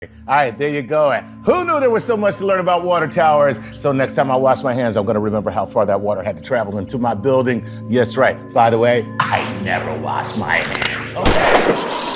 All right, there you go. Who knew there was so much to learn about water towers? So next time I wash my hands, I'm gonna remember how far that water had to travel into my building. Yes, right. By the way, I never wash my hands, okay?